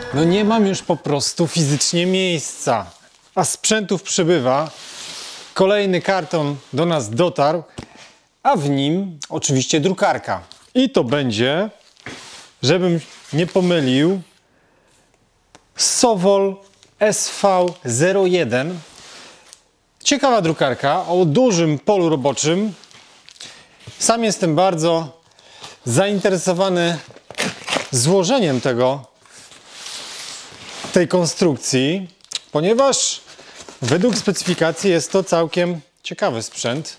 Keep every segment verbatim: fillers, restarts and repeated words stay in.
No nie mam już po prostu fizycznie miejsca, a sprzętów przybywa. Kolejny karton do nas dotarł, a w nim oczywiście drukarka. I to będzie, żebym nie pomylił, Sovol S V zero jeden. Ciekawa drukarka o dużym polu roboczym. Sam jestem bardzo zainteresowany złożeniem tego, tej konstrukcji, ponieważ według specyfikacji jest to całkiem ciekawy sprzęt.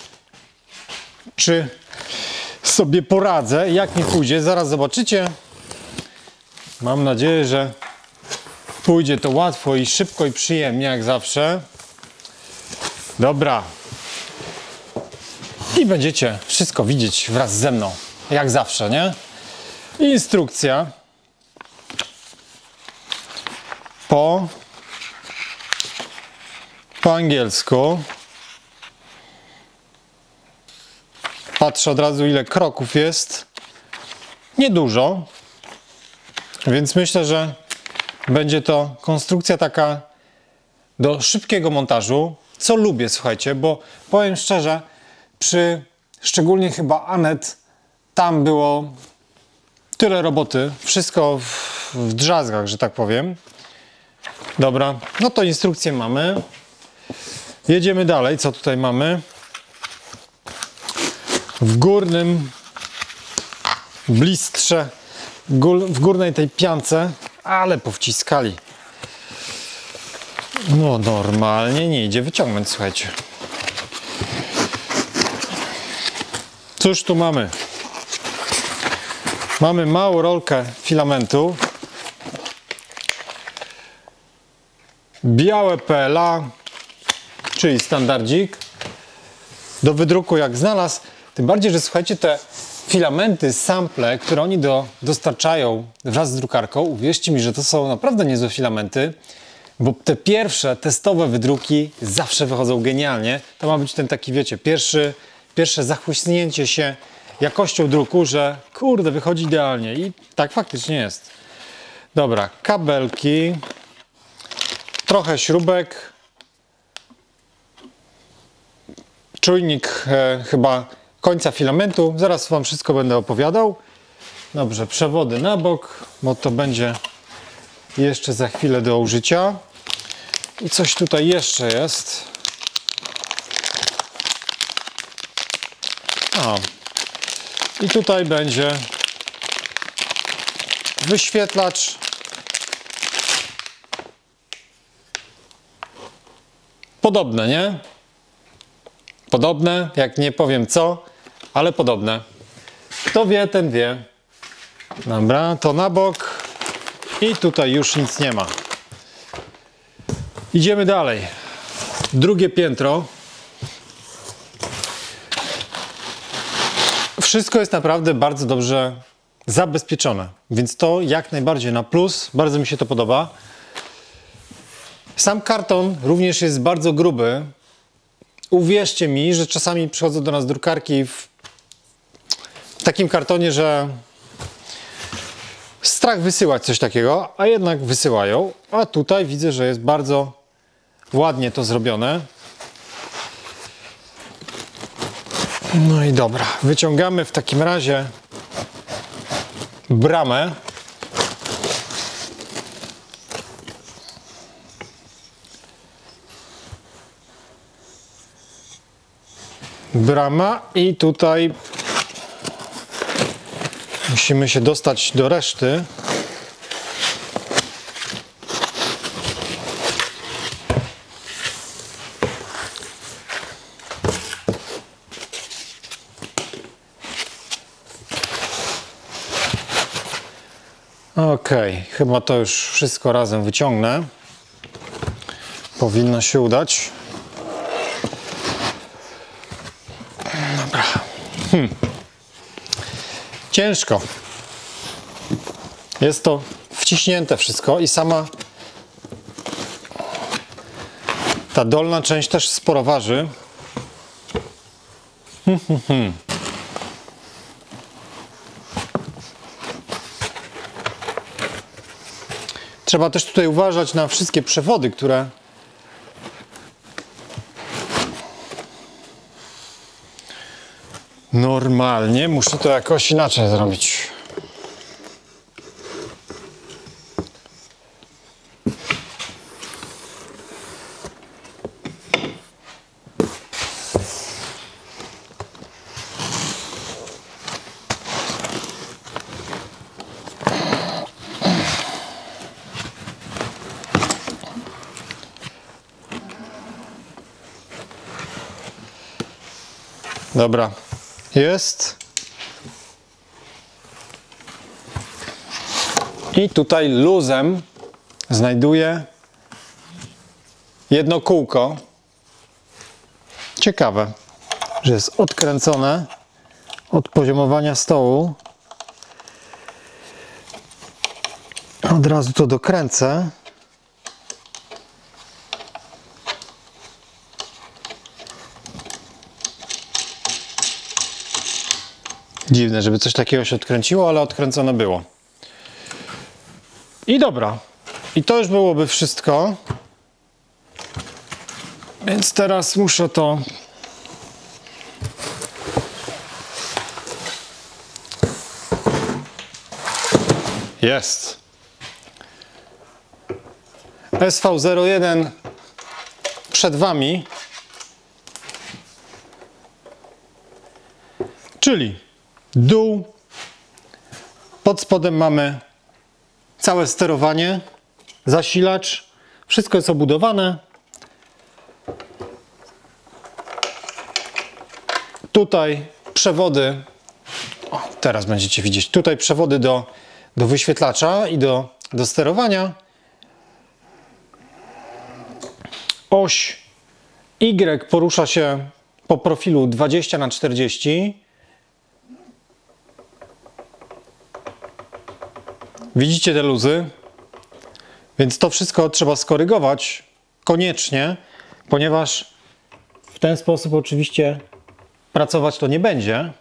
Czy sobie poradzę? Jak mi pójdzie? Zaraz zobaczycie. Mam nadzieję, że pójdzie to łatwo i szybko i przyjemnie, jak zawsze. Dobra. I będziecie wszystko widzieć wraz ze mną, jak zawsze, nie? Instrukcja po po angielsku. Patrzę od razu, ile kroków jest. Niedużo, więc myślę, że będzie to konstrukcja taka do szybkiego montażu, co lubię, słuchajcie, bo powiem szczerze, przy szczególnie chyba Anet, tam było tyle roboty, wszystko w, w drzazgach, że tak powiem. Dobra, no to instrukcję mamy. Jedziemy dalej, co tutaj mamy? W górnym blistrze, w górnej tej piance, ale powciskali. No normalnie nie idzie wyciągnąć, słuchajcie. Cóż tu mamy? Mamy małą rolkę filamentu. Białe P L A, czyli standardzik. Do wydruku jak znalazł. Tym bardziej, że słuchajcie, te filamenty, sample, które oni do, dostarczają wraz z drukarką, uwierzcie mi, że to są naprawdę niezłe filamenty, bo te pierwsze testowe wydruki zawsze wychodzą genialnie. To ma być ten taki, wiecie, pierwszy, pierwsze zachłyśnięcie się jakością druku, że kurde, wychodzi idealnie i tak faktycznie jest. Dobra, kabelki, trochę śrubek, czujnik e, chyba końca filamentu, zaraz wam wszystko będę opowiadał. Dobrze, przewody na bok, bo to będzie jeszcze za chwilę do użycia. I coś tutaj jeszcze jest. O. I tutaj będzie wyświetlacz. Podobne, nie? Podobne, jak nie powiem co, ale podobne. Kto wie, ten wie. Dobra, to na bok. I tutaj już nic nie ma. Idziemy dalej. Drugie piętro. Wszystko jest naprawdę bardzo dobrze zabezpieczone, więc to jak najbardziej na plus. Bardzo mi się to podoba. Sam karton również jest bardzo gruby. Uwierzcie mi, że czasami przychodzą do nas drukarki w takim kartonie, że strach wysyłać coś takiego, a jednak wysyłają. A tutaj widzę, że jest bardzo ładnie to zrobione. No i dobra, wyciągamy w takim razie bramę. Brama i tutaj musimy się dostać do reszty. Ok, chyba to już wszystko razem wyciągnę. Powinno się udać. Dobra. Hmm. Ciężko. Jest to wciśnięte wszystko i sama ta dolna część też sporo waży. Hmm, hmm, hmm. Trzeba też tutaj uważać na wszystkie przewody, które normalnie muszę to jakoś inaczej zrobić. Dobra, jest. I tutaj luzem znajduję jedno kółko. Ciekawe, że jest odkręcone od poziomowania stołu. Od razu to dokręcę. Dziwne, żeby coś takiego się odkręciło, ale odkręcone było. I dobra. I to już byłoby wszystko. Więc teraz muszę to... Jest. S V zero jeden przed Wami. Czyli dół, pod spodem mamy całe sterowanie, zasilacz, wszystko jest obudowane. Tutaj przewody, o, teraz będziecie widzieć, tutaj przewody do, do wyświetlacza i do, do sterowania. Oś Y porusza się po profilu dwadzieścia na czterdzieści. Widzicie te luzy? Więc to wszystko trzeba skorygować koniecznie, ponieważ w ten sposób oczywiście pracować to nie będzie.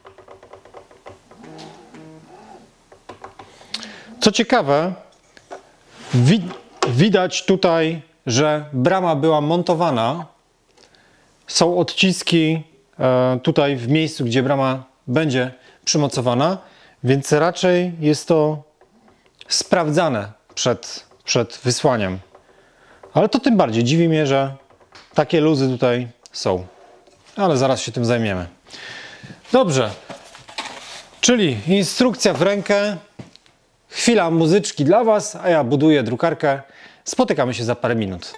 Co ciekawe, wi widać tutaj, że brama była montowana. Są odciski e, tutaj w miejscu, gdzie brama będzie przymocowana, więc raczej jest to sprawdzane przed, przed wysłaniem. Ale to tym bardziej dziwi mnie, że takie luzy tutaj są. Ale zaraz się tym zajmiemy. Dobrze. Czyli instrukcja w rękę. Chwila muzyczki dla Was, a ja buduję drukarkę. Spotykamy się za parę minut.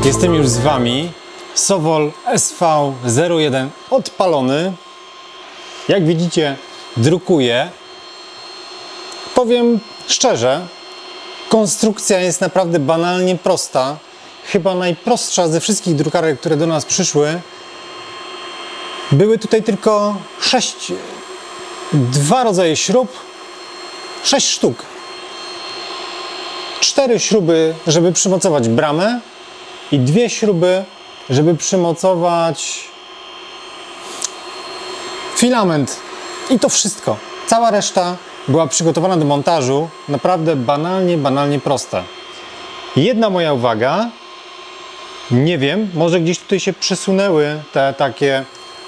Jestem już z Wami. Sowol S V zero jeden odpalony. Jak widzicie, drukuję. Powiem szczerze, konstrukcja jest naprawdę banalnie prosta. Chyba najprostsza ze wszystkich drukarek, które do nas przyszły. Były tutaj tylko sześć, dwa rodzaje śrub, sześć sztuk. Cztery śruby, żeby przymocować bramę i dwie śruby, żeby przymocować filament. I to wszystko. Cała reszta była przygotowana do montażu. Naprawdę banalnie, banalnie prosta. Jedna moja uwaga. Nie wiem, może gdzieś tutaj się przesunęły te takie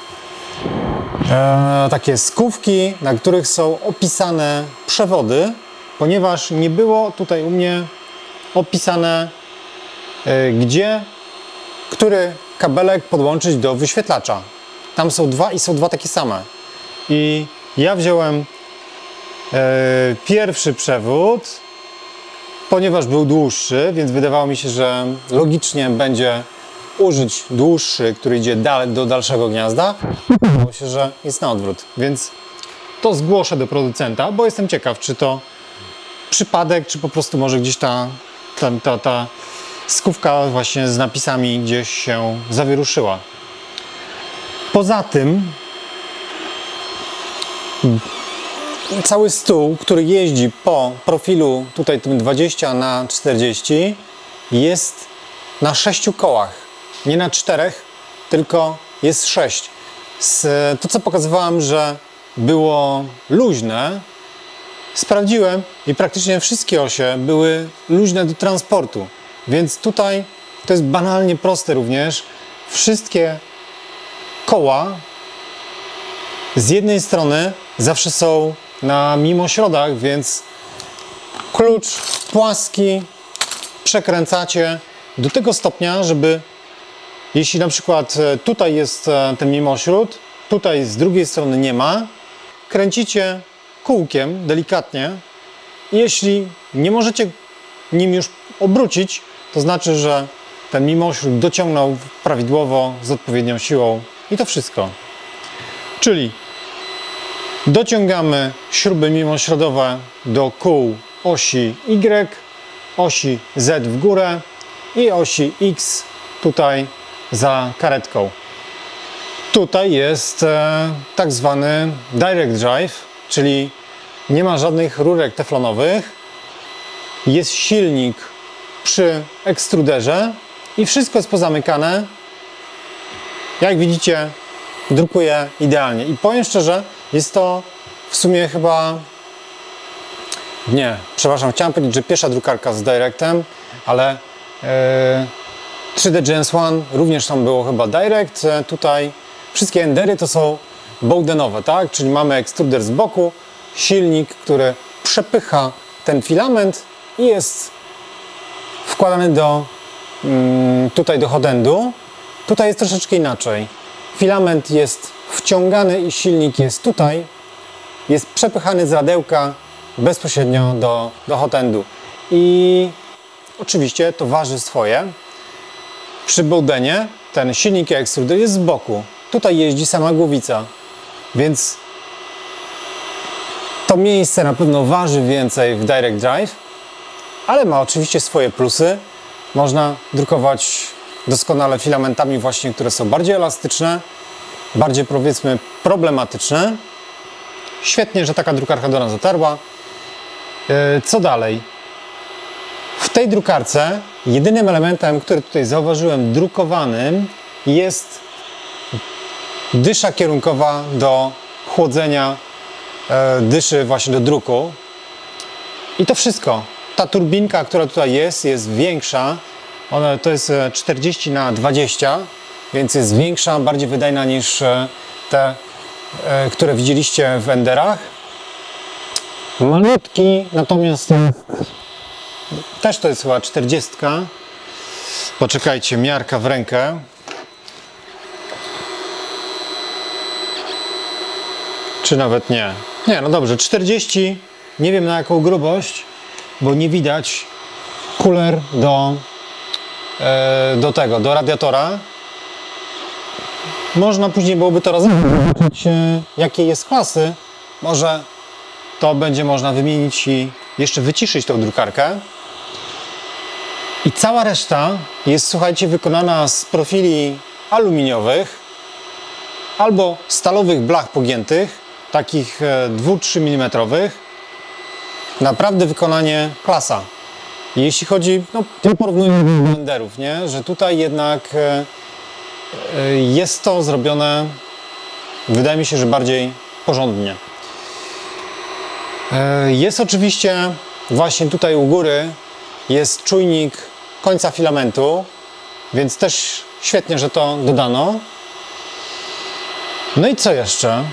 e, takie skówki, na których są opisane przewody, ponieważ nie było tutaj u mnie opisane, e, gdzie, który kabelek podłączyć do wyświetlacza. Tam są dwa i są dwa takie same. I ja wziąłem e, pierwszy przewód, ponieważ był dłuższy, więc wydawało mi się, że logicznie będzie użyć dłuższy, który idzie dal do dalszego gniazda. Wydawało się, że jest na odwrót, więc to zgłoszę do producenta, bo jestem ciekaw, czy to przypadek, czy po prostu może gdzieś ta, ta, ta, ta skówka właśnie z napisami gdzieś się zawieruszyła. Poza tym cały stół, który jeździ po profilu tutaj tym dwadzieścia na czterdzieści, jest na sześciu kołach. Nie na czterech, tylko jest sześć. Z, to, co pokazywałem, że było luźne, sprawdziłem i praktycznie wszystkie osie były luźne do transportu. Więc tutaj to jest banalnie proste również. Wszystkie koła z jednej strony zawsze są na mimośrodach, więc klucz płaski przekręcacie do tego stopnia, żeby jeśli na przykład tutaj jest ten mimośród, tutaj z drugiej strony nie ma, kręcicie kółkiem delikatnie i jeśli nie możecie nim już obrócić, to znaczy, że ten mimośród dociągnął prawidłowo z odpowiednią siłą i to wszystko. Czyli dociągamy śruby mimośrodowe do kół osi Y, osi Z w górę i osi X tutaj za karetką. Tutaj jest e, tak zwany direct drive, czyli nie ma żadnych rurek teflonowych. Jest silnik przy ekstruderze i wszystko jest pozamykane. Jak widzicie, drukuje idealnie. I powiem szczerze, jest to w sumie chyba... Nie, przepraszam, chciałem powiedzieć, że pierwsza drukarka z Directem, ale yy, trzy D Gens One również tam było chyba Direct. Tutaj wszystkie endery to są Bowdenowe, tak? Czyli mamy ekstruder z boku, silnik, który przepycha ten filament i jest wkładany do, yy, tutaj do hot endu. Tutaj jest troszeczkę inaczej. Filament jest wciągany i silnik jest tutaj, jest przepychany z radełka bezpośrednio do, do hot endu. I oczywiście to waży swoje. Przy Bowdenie ten silnik i ekstruder jest z boku. Tutaj jeździ sama głowica, więc to miejsce na pewno waży więcej w Direct Drive, ale ma oczywiście swoje plusy. Można drukować doskonale filamentami właśnie, które są bardziej elastyczne, bardziej powiedzmy problematyczne. Świetnie, że taka drukarka do nas dotarła. Co dalej? W tej drukarce jedynym elementem, który tutaj zauważyłem drukowanym, jest dysza kierunkowa do chłodzenia dyszy właśnie do druku. I to wszystko. Ta turbinka, która tutaj jest, jest większa. Ona to jest czterdzieści na dwadzieścia, więc jest większa, bardziej wydajna niż te, które widzieliście w enderach. Malutki, natomiast też to jest chyba czterdziestka. Poczekajcie, miarka w rękę. Czy nawet nie? Nie, no dobrze, czterdzieści. Nie wiem na jaką grubość, bo nie widać kuler do do tego, do radiatora. Można później byłoby to zobaczyć, jakiej jest klasy. Może to będzie można wymienić i jeszcze wyciszyć tą drukarkę. I cała reszta jest, słuchajcie, wykonana z profili aluminiowych albo stalowych blach pogiętych, takich dwa do trzech milimetrów. Naprawdę wykonanie klasa. Jeśli chodzi, no, tym porównując do blenderów, nie? Że tutaj jednak jest to zrobione, wydaje mi się, że bardziej porządnie. Jest oczywiście właśnie tutaj u góry jest czujnik końca filamentu, więc też świetnie, że to dodano. No i co jeszcze?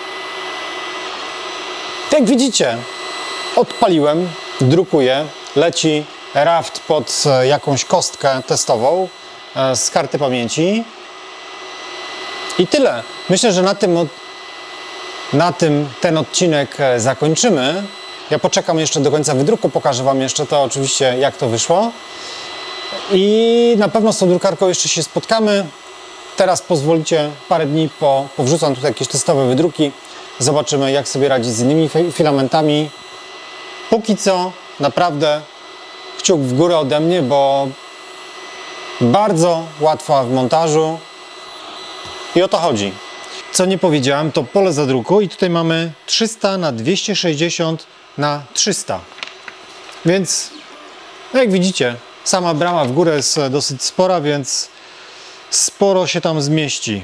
Jak widzicie, odpaliłem, drukuję, leci raft pod jakąś kostkę testową z karty pamięci. I tyle. Myślę, że na tym, na tym ten odcinek zakończymy. Ja poczekam jeszcze do końca wydruku, pokażę Wam jeszcze to oczywiście, jak to wyszło. I na pewno z tą drukarką jeszcze się spotkamy. Teraz pozwolicie parę dni, po, powrzucam tutaj jakieś testowe wydruki. Zobaczymy, jak sobie radzić z innymi filamentami. Póki co naprawdę kciuk w górę ode mnie, bo bardzo łatwa w montażu. I o to chodzi. Co nie powiedziałem, to pole zadruku i tutaj mamy trzysta na dwieście sześćdziesiąt na trzysta. Więc no jak widzicie, sama brama w górę jest dosyć spora, więc sporo się tam zmieści.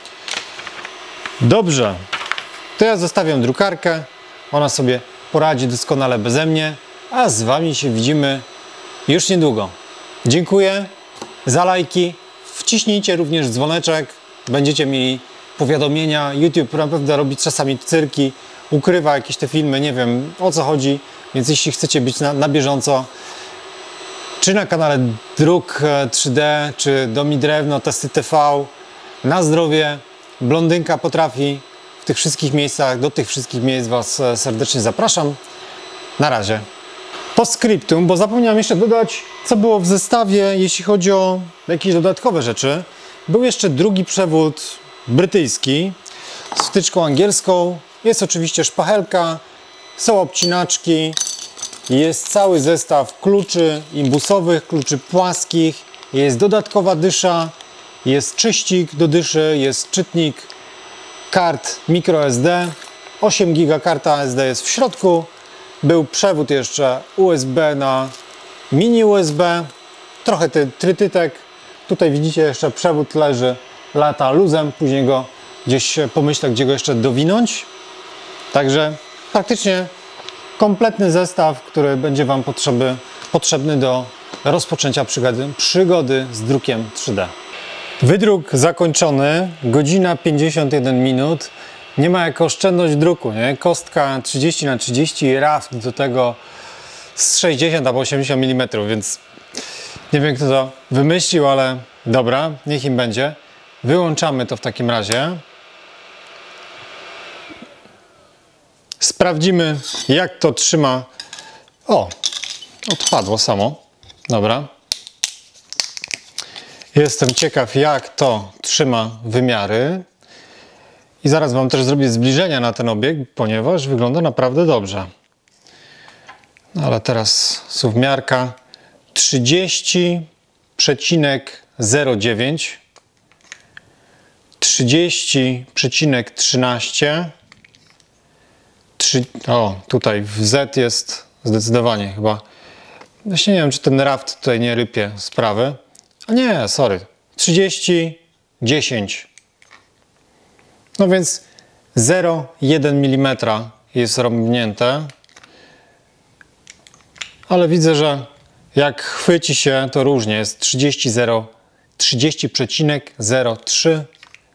Dobrze, to ja zostawiam drukarkę. Ona sobie poradzi doskonale beze mnie, a z Wami się widzimy już niedługo. Dziękuję za lajki. Wciśnijcie również dzwoneczek. Będziecie mieli powiadomienia. YouTube naprawdę robi czasami cyrki, ukrywa jakieś te filmy, nie wiem o co chodzi, więc jeśli chcecie być na, na bieżąco, czy na kanale Druk trzy D, czy Dom i Drewno, Testy T V, na zdrowie, Blondynka potrafi, w tych wszystkich miejscach, do tych wszystkich miejsc Was serdecznie zapraszam. Na razie. Postscriptum, bo zapomniałem jeszcze dodać, co było w zestawie, jeśli chodzi o jakieś dodatkowe rzeczy. Był jeszcze drugi przewód brytyjski z wtyczką angielską. Jest oczywiście szpachelka, są obcinaczki, jest cały zestaw kluczy imbusowych, kluczy płaskich, jest dodatkowa dysza, jest czyścik do dyszy, jest czytnik kart microSD, osiem giga karta S D jest w środku. Był przewód jeszcze U S B na mini U S B, trochę ty, trytytek. Tutaj widzicie jeszcze przewód leży, lata luzem, później go gdzieś pomyślę, gdzie go jeszcze dowinąć. Także praktycznie kompletny zestaw, który będzie Wam potrzeby, potrzebny do rozpoczęcia przygody, przygody z drukiem trzy D. Wydruk zakończony, godzina pięćdziesiąt jeden minut. Nie ma jak oszczędność druku, nie? Kostka trzydzieści na trzydzieści, raft do tego z sześćdziesiąt albo osiemdziesiąt milimetrów, więc nie wiem kto to wymyślił, ale dobra, niech im będzie. Wyłączamy to w takim razie. Sprawdzimy, jak to trzyma. O, odpadło samo. Dobra. Jestem ciekaw, jak to trzyma wymiary. I zaraz Wam też zrobię zbliżenia na ten obiekt, ponieważ wygląda naprawdę dobrze. No ale teraz suwmiarka trzydzieści przecinek zero dziewięć, trzydzieści przecinek trzynaście. O, tutaj w Z jest zdecydowanie chyba. Właśnie nie wiem, czy ten raft tutaj nie rypie sprawy. A nie, sorry. trzydzieści dziesięć. No więc zero przecinek jeden milimetra jest rąbnięte. Ale widzę, że jak chwyci się, to różnie. Jest trzydzieści przecinek zero trzy.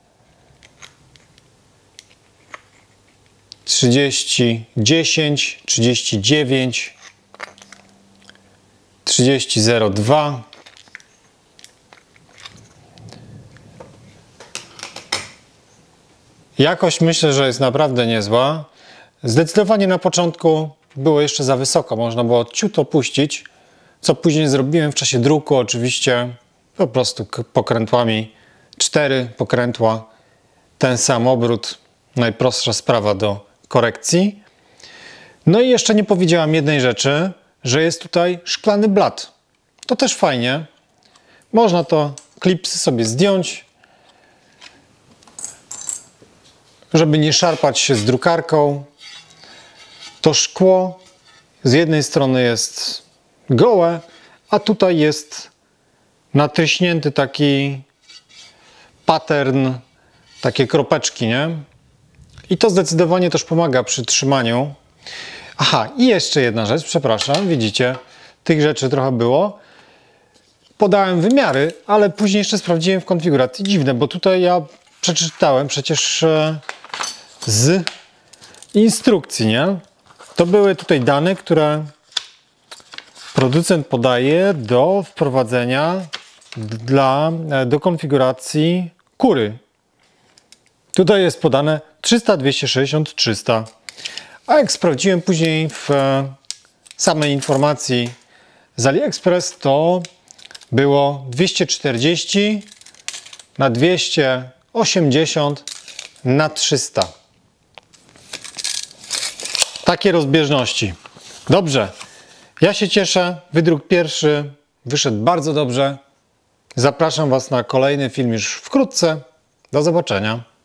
trzydzieści dziesięć, trzydzieści dziewięć, trzydzieści zero dwa. Jakość myślę, że jest naprawdę niezła. Zdecydowanie na początku było jeszcze za wysoko. Można było ciut opuścić, co później zrobiłem w czasie druku. Oczywiście po prostu pokrętłami, cztery pokrętła, ten sam obrót, najprostsza sprawa do korekcji. No i jeszcze nie powiedziałam jednej rzeczy, że jest tutaj szklany blat. To też fajnie. Można to klipsy sobie zdjąć, żeby nie szarpać się z drukarką. To szkło z jednej strony jest gołe, a tutaj jest natryśnięty taki pattern, takie kropeczki, nie? I to zdecydowanie też pomaga przy trzymaniu. Aha, i jeszcze jedna rzecz, przepraszam, widzicie, tych rzeczy trochę było. Podałem wymiary, ale później jeszcze sprawdziłem w konfiguracji. Dziwne, bo tutaj ja przeczytałem przecież z instrukcji, nie? To były tutaj dane, które producent podaje do wprowadzenia dla, do konfiguracji kury. Tutaj jest podane trzysta, dwieście sześćdziesiąt, trzysta. A jak sprawdziłem później w samej informacji z AliExpress, to było dwieście czterdzieści na dwieście osiemdziesiąt na trzysta. Takie rozbieżności. Dobrze. Ja się cieszę. Wydruk pierwszy wyszedł bardzo dobrze. Zapraszam Was na kolejny film już wkrótce. Do zobaczenia.